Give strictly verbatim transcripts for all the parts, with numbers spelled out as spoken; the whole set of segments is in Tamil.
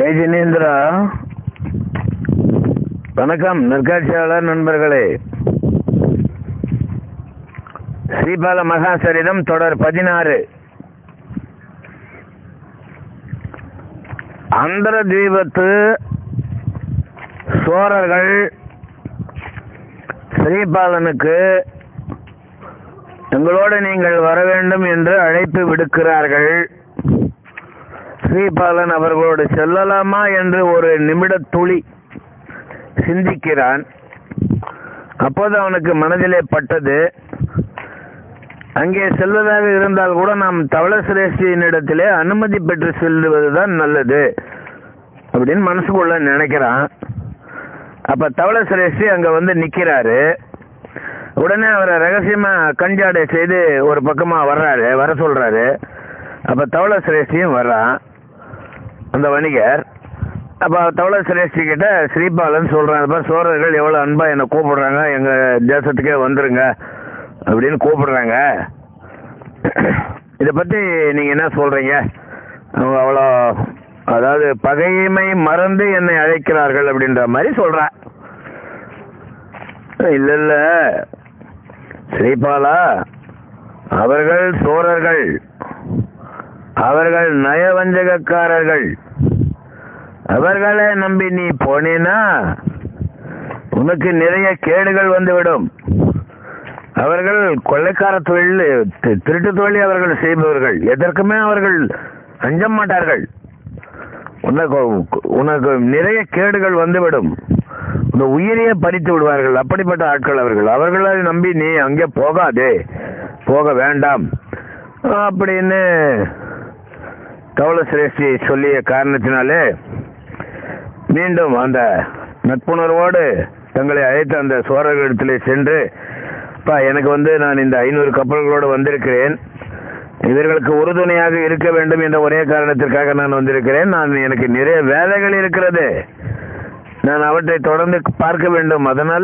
ஜெய் ஜினேந்திரா. வணக்கம் நற்காட்சியாளர் நண்பர்களே. ஸ்ரீபால மகாசரிதம் தொடர் பதினாறு. அந்தர தீபத்து சோரர்கள் ஸ்ரீபாலனுக்கு எங்களோடு நீங்கள் வர வேண்டும் என்று அழைப்பு விடுக்கிறார்கள். ஸ்ரீபாலன் அவர்களோடு செல்லலாமா என்று ஒரு நிமிட துளி சிந்திக்கிறான். அப்போது அவனுக்கு மனதிலே பட்டது, அங்கே செல்வதாக இருந்தால் கூட நாம் தவள சிரேஷ்டியினிடத்திலே அனுமதி பெற்று செல்வதுதான் நல்லது அப்படின்னு மனசுக்குள்ள நினைக்கிறான். அப்ப தவள சிரேஷ்டி அங்க வந்து நிக்கிறாரு. உடனே அவரை ரகசியமா கஞ்சாடை செய்து ஒரு பக்கமா வர்றாரு, வர சொல்றாரு. அப்ப தவள சிரேஷ்டியும் வர்றான் அந்த வணிகர். அப்ப தவள சிரேஷ்டி கிட்ட ஸ்ரீபாலன் சொல்றான், சோழர்கள் எவ்வளவு அன்பா என்னை கூப்பிடுறாங்க, எங்க தேசத்துக்கே வந்துருங்க அப்படின்னு கூப்பிடுறாங்க. இதை பத்தி நீங்க என்ன சொல்றீங்க? அவங்க அவ்வளோ, அதாவது பகைமை மறந்து என்னை அழைக்கிறார்கள் அப்படின்ற மாதிரி சொல்றான். இல்ல இல்ல ஸ்ரீபாலா, அவர்கள் சோழர்கள், அவர்கள் நயவஞ்சகக்காரர்கள். அவர்களை நம்பி நீ போனீனா உனக்கு நிறைய கேடுகள் வந்துவிடும். அவர்கள் கொள்ளைக்கார தொழில், திருட்டு தொழில் அவர்கள் செய்பவர்கள். எதற்குமே அவர்கள் அஞ்ச மாட்டார்கள். உனக்கு உனக்கு நிறைய கேடுகள் வந்துவிடும். உன் உயிரையே பறித்து விடுவார்கள். அப்படிப்பட்ட ஆட்கள் அவர்கள். அவர்களை நம்பி நீ அங்கே போகாதே, போக வேண்டாம் அப்படின்னு தவள சிரேஷ்டி சொல்லிய காரணத்தினாலே மீண்டும் அந்த நட்புணர்வோடு தங்களை அழைத்த அந்த சோழர்களிடத்திலே சென்று, பா எனக்கு வந்து நான் இந்த ஐநூறு கப்பல்களோடு வந்திருக்கிறேன், இவர்களுக்கு உறுதுணையாக இருக்க வேண்டும் என்ற ஒரே காரணத்திற்காக நான் வந்திருக்கிறேன். நான் எனக்கு நிறைய வேலைகள் இருக்கிறது, நான் அவற்றை தொடர்ந்து பார்க்க வேண்டும். அதனால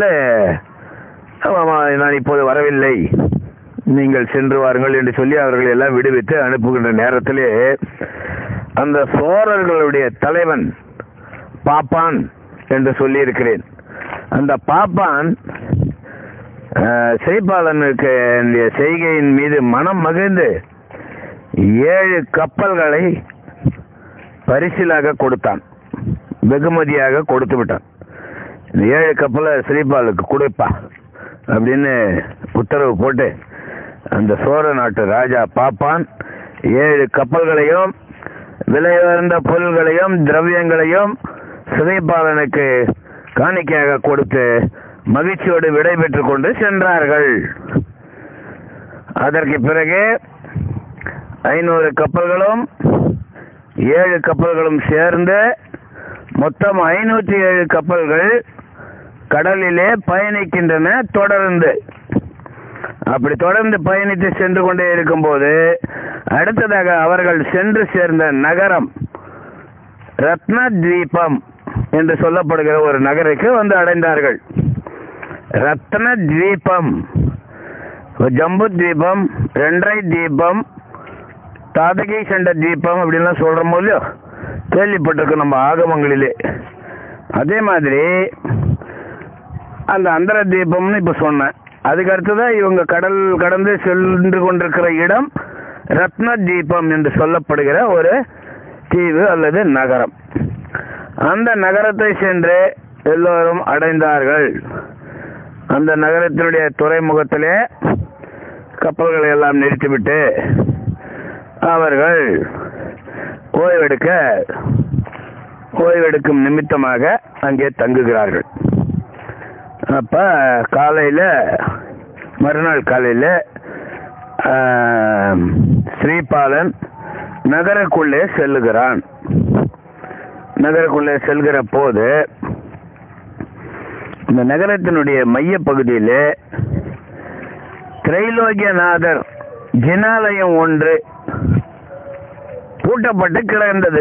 நான் இப்போது வரவில்லை, நீங்கள் சென்று வாருங்கள் என்று சொல்லி அவர்கள் எல்லாம் விடுவித்து அனுப்புகின்ற நேரத்திலே அந்த சோழர்களுடைய தலைவன் பாப்பான் என்று சொல்லி இருக்கிறேன். அந்த பாப்பான் ஸ்ரீபாலனுக்கு செய்கையின் மீது மனம் மகிழ்ந்து ஏழு கப்பல்களை பரிசிலாக கொடுத்தான், வெகுமதியாக கொடுத்து விட்டான். இந்த ஏழு கப்பலை ஸ்ரீபாலுக்கு கொடுப்பா அப்படின்னு உத்தரவு போட்டு அந்த சோழ நாட்டு ராஜா பாப்பான் ஏழு கப்பல்களையும் விலை உயர்ந்த பொருள்களையும் திரவியங்களையும் ஸ்ரீபாலனுக்கு காணிக்கையாக கொடுத்து மகிழ்ச்சியோடு விடை பெற்றுக் கொண்டு சென்றார்கள். அதற்கு பிறகு ஐநூறு கப்பல்களும் ஏழு கப்பல்களும் சேர்ந்து மொத்தம் ஐநூற்றி ஏழு கப்பல்கள் கடலிலே பயணிக்கின்றன தொடர்ந்து. அப்படி தொடர்ந்து பயணித்து சென்று கொண்டே இருக்கும் போது அடுத்ததாக அவர்கள் சென்று சேர்ந்த நகரம் ரத்ன தீபம் என்று சொல்லப்படுகிற ஒரு நகருக்கு வந்து அடைந்தார்கள். ரத்ன தீபம், ஜம்பு தீபம், ரெண்டரை தீபம், தாதகி சண்ட தீபம் அப்படின்லாம் சொல்றோம் இல்லையோ, கேள்விப்பட்டிருக்கோம் நம்ம ஆகமங்களிலே. அதே மாதிரி அந்த அந்தர தீபம்னு இப்ப சொன்னேன். அதுக்கு அடுத்ததான் இவங்க கடல் கடந்து சென்று கொண்டிருக்கிற இடம் ரத்ன தீபம் என்று சொல்லப்படுகிற ஒரு தீவு அல்லது நகரம். அந்த நகரத்தை சென்று எல்லோரும் அடைந்தார்கள். அந்த நகரத்தினுடைய துறைமுகத்திலே கப்பல்களை எல்லாம் நிறுத்திவிட்டு அவர்கள் ஓய்வெடுக்க ஓய்வெடுக்கும் நிமித்தமாக அங்கே தங்குகிறார்கள். அப்ப காலையில மறுநாள் காலையில ஸ்ரீபாலன் நகருக்குள்ளே செல்லுகிறான். நகருக்குள்ளே செல்கிற போது இந்த நகரத்தினுடைய மைய பகுதியிலே திரைலோக்கியநாதர் ஜினாலயம் ஒன்று பூட்டப்பட்டு கிடந்தது.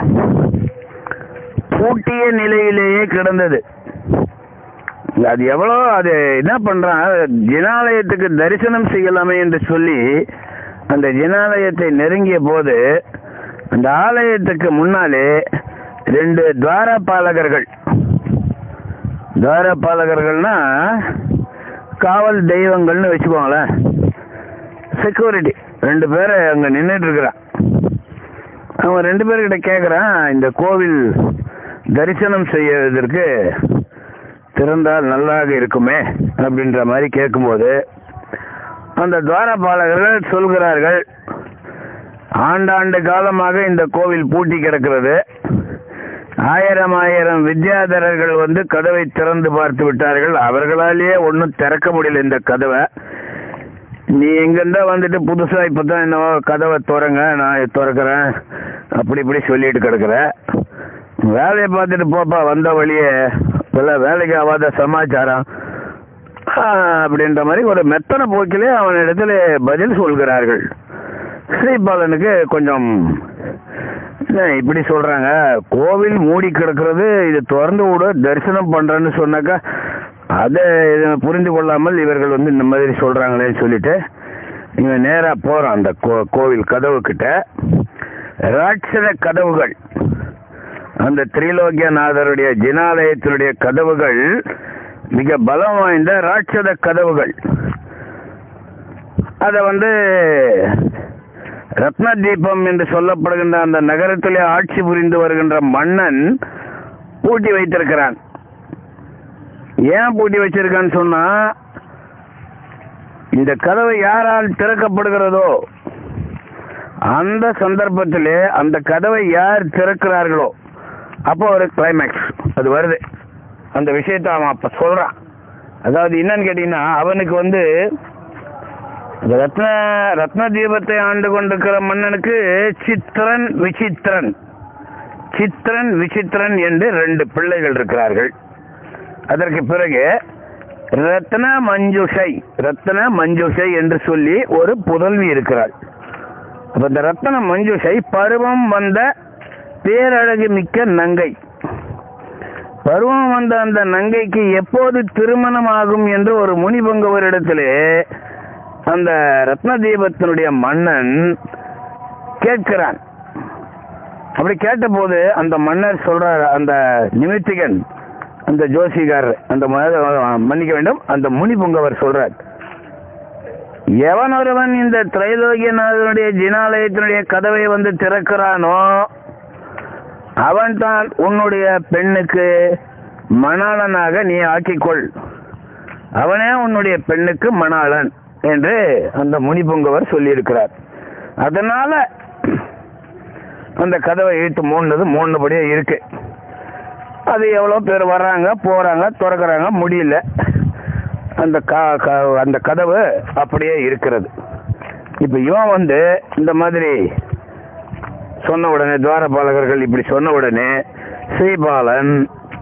பூட்டிய நிலையிலேயே கிடந்தது. அது எவ்வளோ, அது என்ன பண்றான், ஜினாலயத்துக்கு தரிசனம் செய்யலாமே என்று சொல்லி அந்த ஜினாலயத்தை நெருங்கிய போது அந்த ஆலயத்துக்கு முன்னாலே ரெண்டு துவாரபாலகர்கள். துவாரபாலகர்கள்னா காவல் தெய்வங்கள்னு வச்சுக்கோங்களேன். செக்யூரிட்டி ரெண்டு பேர் அங்கே நின்றுட்டு இருக்கிறான். அவன் ரெண்டு பேர்கிட்ட கேட்குறான், இந்த கோவில் தரிசனம் செய்வதற்கு திறந்தால் நல்லாக இருக்குமே அப்படின்ற மாதிரி கேட்கும்போது அந்த துவாரபாலகர்கள் சொல்கிறார்கள், ஆண்டாண்டு காலமாக இந்த கோவில் பூட்டி கிடக்கிறது. ஆயிரம் ஆயிரம் வித்யாதரர்கள் வந்து கதவை திறந்து பார்த்து விட்டார்கள். அவர்களாலேயே ஒன்றும் திறக்க முடியல இந்த கதவை. நீ எங்கிருந்தா வந்துட்டு புதுசா இப்பதான் என்ன கதவை திறங்க, நான் திறக்கிறேன் அப்படி இப்படி சொல்லிட்டு கிடக்குற. வேலையை பார்த்துட்டு போப்பா, வந்த வழியே வேலைக்கு ஆகாத சமாச்சாரம் அப்படின்ற மாதிரி ஒரு மெத்தனை போக்கிலே அவனிடத்துல பதில் சொல்கிறார்கள். ஸ்ரீபாலனுக்கு கொஞ்சம் இப்படி சொல்றாங்க, கோவில் மூடி கிடக்கிறது, இது திறந்து விட தரிசனம் பண்றேன்னு சொன்னாக்கா அதை புரிந்து கொள்ளாமல் இவர்கள் வந்து இந்த மாதிரி சொல்றாங்களேன்னு சொல்லிட்டு இவன் நேரா போறான் அந்த கோவில் கதவு கிட்ட. ராட்சத கதவுகள், அந்த திரிலோக்கியநாதருடைய ஜினாலயத்தினுடைய கதவுகள் மிக பலம் வாய்ந்த ராட்சத கதவுகள். அத வந்து ரத்ன தீபம் என்று சொல்லப்படுகின்ற அந்த நகரத்திலே ஆட்சி புரிந்து வருகின்ற மன்னன் பூட்டி வைத்திருக்கிறான். ஏன் பூட்டி வச்சிருக்கான்னு சொன்னா, இந்த கதவை யாரால் திறக்கப்படுகிறதோ அந்த சந்தர்ப்பத்திலே அந்த கதவை யார் திறக்கிறார்களோ அப்போ ஒரு கிளைமேக்ஸ் அது வருது. அந்த விஷயத்தை அவன் அப்ப சொல்றான். அதாவது என்னன்னு கேட்டீங்கன்னா, அவனுக்கு வந்து ரத்ன ரத்ன தீபத்தை ஆண்டு கொண்டிருக்கிற மன்னனுக்கு சித்திரன் விசித்திரன் சித்திரன் விசித்திரன் என்று ரெண்டு பிள்ளைகள் இருக்கிறார்கள். அதற்கு பிறகு ரத்ன மஞ்சுஷை ரத்ன மஞ்சுஷை என்று சொல்லி ஒரு புதல்வி இருக்கிறாள். அப்ப இந்த ரத்ன மஞ்சுஷை பருவம் வந்த பேரழகு மிக்க நங்கை. பருவம் வந்த அந்த நங்கைக்கு எப்போது திருமணம் ஆகும் என்று ஒரு முனிபங்கவரிடத்திலே அந்த ரத்ன தீபத்தினுடைய மன்னன் கேட்கிறான். அப்படி கேட்ட போது அந்த மன்னர் சொல்றார், அந்த நிமித்திகன் அந்த ஜோசிகார் அந்த மன்னிக்க வேண்டும் அந்த முனிபுங்கவர் சொல்றார், எவன் ஒருவன் இந்த திரைலோக்கியநாதனுடைய ஜினாலயத்தினுடைய கதவை வந்து திறக்கிறானோ அவன் தான் உன்னுடைய பெண்ணுக்கு மணாளனாக நீ ஆக்கிக்கொள், அவனே உன்னுடைய பெண்ணுக்கு மணாளன் என்று அந்த முனிபுங்கவர் சொல்லியிருக்கிறார். அதனால அந்த கதவை இழுத்து மூணுனது மூணுபடியே இருக்கு. அது எவ்வளோ பேர் வர்றாங்க போறாங்க திறக்கிறாங்க, முடியல, அந்த அந்த கதவு அப்படியே இருக்கிறது. இப்ப இவன் வந்து இந்த மாதிரி சொன்ன உடனே, துவாரபாலகர்கள் இப்படி சொன்ன உடனே ஸ்ரீபாலன்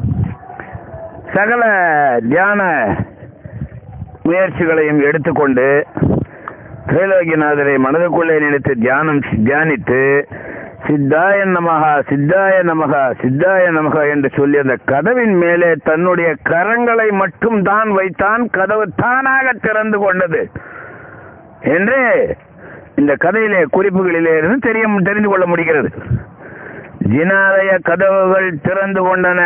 சகல தியான முயற்சிகளையும் எடுத்துக்கொண்டு திரைலோக்கியநாதரை மனதுக்குள்ளே நினைத்து தியானம் தியானித்து சித்தாய நமகா சித்தாய நமகா சித்தாய நமகா என்று சொல்லி அந்த கதவின் மேலே தன்னுடைய கரங்களை மட்டும் தான் வைத்தான். கதவு தானாக திறந்து கொண்டது என்று இந்த கதையிலே குறிப்புகளிலே இருந்து தெரிய தெரிந்து கொள்ள முடிகிறது. ஜினாலய கதவுகள் திறந்து கொண்டன.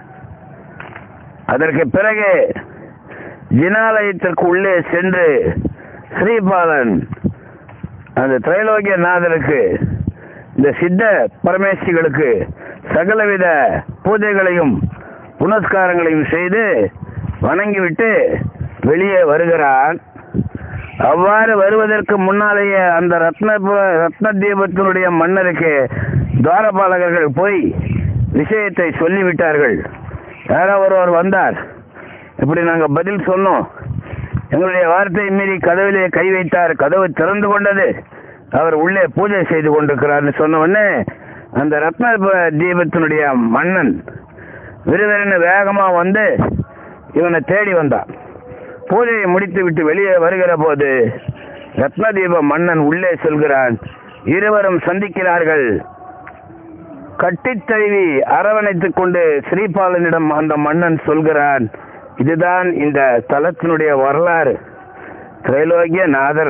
அதற்கு பிறகு ஜினாலயத்திற்கு உள்ளே சென்று ஸ்ரீபாலன் அந்த திரைலோக்கியநாதருக்கு இந்த சித்த பரமேஸ்வரிகளுக்கு சகலவித பூஜைகளையும் புனஸ்காரங்களையும் செய்து வணங்கிவிட்டு வெளியே வருகிறான். அவ்வாறு வருவதற்கு முன்னாலேயே அந்த ரத்ன ரத்ன தீபத்தினுடைய மன்னருக்கு துவாரபாலகர்கள் போய் விஷயத்தை சொல்லிவிட்டார்கள். யாரோ ஒருவர் வந்தார், இப்படி நாங்கள் பதில் சொன்னோம், எங்களுடைய வார்த்தை மீறி கதவிலே கை வைத்தார், கதவு திறந்து கொண்டது, அவர் உள்ளே பூஜை செய்து கொண்டிருக்கிறார்னு சொன்ன உடனே அந்த ரத்ன தீபத்தினுடைய மன்னன் விருதரன்னு வேகமா வந்து இவனை தேடி வந்தான். பூஜையை முடித்து விட்டு வெளியே வருகிற போது ரத்ன தீப மன்னன் உள்ளே செல்கிறான். இருவரும் சந்திக்கிறார்கள். கட்டித்தழுவி அரவணைத்துக் கொண்டு ஸ்ரீபாலனிடம் அந்த மன்னன் சொல்கிறான், இதுதான் இந்த தலத்தினுடைய வரலாறு. திரைலோக்கியநாதர்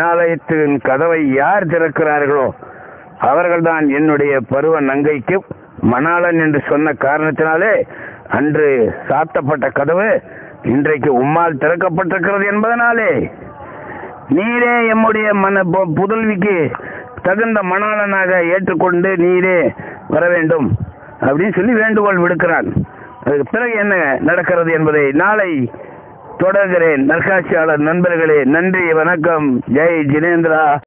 ஜினாலயத்தின் கதவை யார் திறக்கிறார்களோ அவர்கள்தான் என்னுடைய பருவ நங்கைக்கு மணாளன் என்று சொன்ன காரணத்தினாலே அன்று சாத்தப்பட்ட கதவு இன்றைக்கு உம்மால் திறக்கப்பட்டிருக்கிறது என்பதனாலே நீரே எம்முடைய மன புதல்விக்கு தகுந்த மணாளனாக ஏற்றுக்கொண்டு நீரே வர வேண்டும் அப்படின்னு சொல்லி வேண்டுகோள் விடுக்கிறான். அதுக்கு பிறகு என்ன நடக்கிறது என்பதை நாளை தொடர்கிறேன். நற்காட்சியாளர் நண்பர்களே, நன்றி, வணக்கம். ஜெய் ஜினேந்திரா.